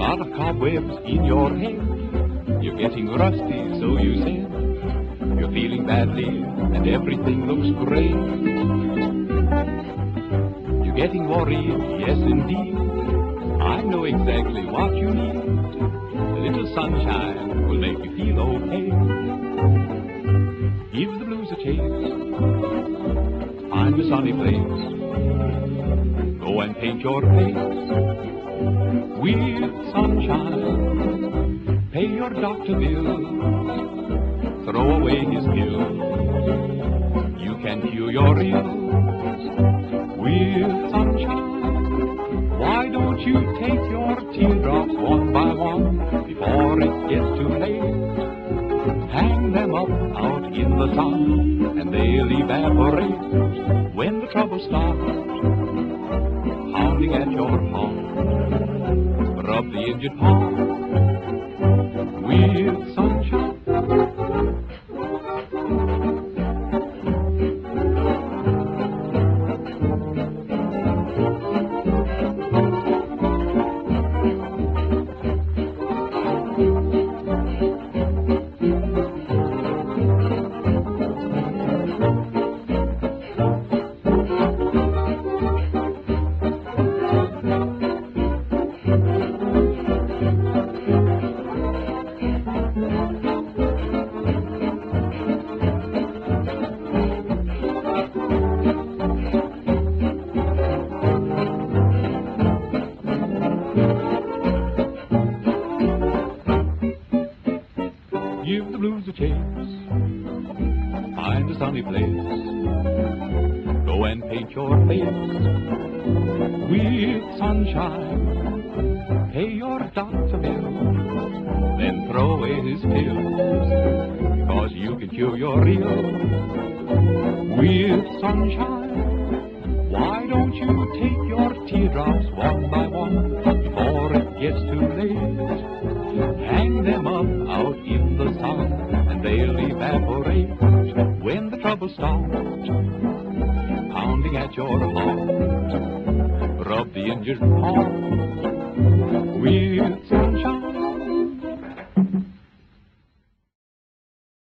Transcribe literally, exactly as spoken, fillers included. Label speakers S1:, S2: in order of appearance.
S1: lot of cobwebs in your head. You're getting rusty, so you said. You're feeling badly, and everything looks great. You're getting worried, yes indeed. I know exactly what you need. A little sunshine will make you feel okay. Give the blues a chase. Find a sunny place. Go and paint your face with sunshine. Pay your doctor bill. Throw away his pills. You can cure your ills with sunshine. Why don't you take your teardrops one by one before it gets too late? Hang them up out in the sun and they'll evaporate. When the trouble starts pounding at your heart, rub the injured part with sunshine. Give the blues a chase. Find a sunny place. Go and paint your face with sunshine. Pay your doctor bill. Then throw away his pills. Because you can cure your ills with sunshine. Why don't you take your teardrops one by one before it gets too late? Hang them up out in the sun and they'll evaporate. When the trouble starts pounding at your heart, rub the injured part with sunshine.